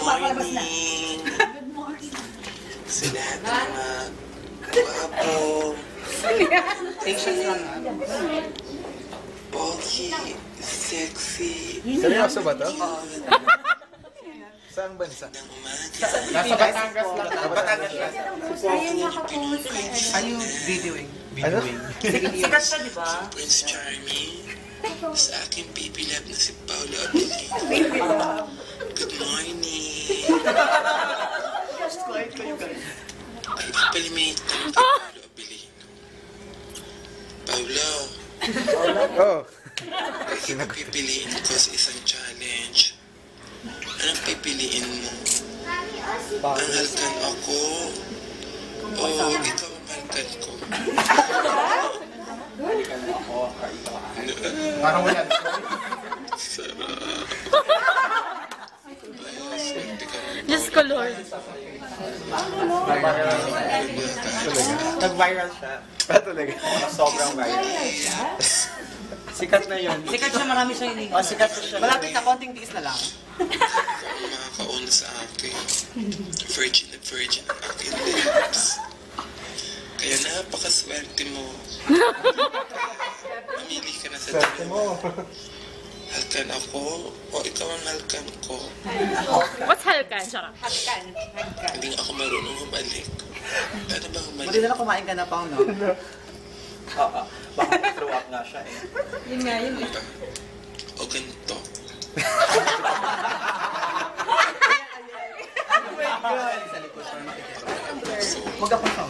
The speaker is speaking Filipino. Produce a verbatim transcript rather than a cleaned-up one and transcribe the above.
morning! Good morning! Sa lahat ng mga gwapo, pogi, sexy, seryoso ba to? Saan bansa? Nasa Batangas lang. Batangas lang. Ano yung videoing? Ano? Sikat siya, di ba? Prince Charming, sa aking baby love na si Paulo Avelino. Good morning! Ang papalimit ng Paulo Avelino. Paulo, Oh. bakit mo pipiliin ko sa isang challenge? Anong pipiliin mo? Ang halkan ako o ikaw ang halkan ko? Parang wala. Sarap. Diyos ko, Lord. Nag-viral siya. Ah, talaga? Sobrang viral. Sikat na yun. Sikat siya, marami siyang hininga. Oh, sikat na siya. Malapit na, konting tiis na lang. Ikaw ang makakauna sa akin. Virgin na virgin ang aking lips. Kaya napakaswerte mo. Mamili ka na sa dalawa. Halkan ako o ikaw ang halkan ko. What's halkan? Sarap. Hagkan. Hagkan. Hindi nga ako marunong humalik. Ano ba humalik? Mali na kumain ka na, Pao, no? Oo. Baka throw up nga siya eh. Yun nga, yun eh. O ganito. Huwag ako sa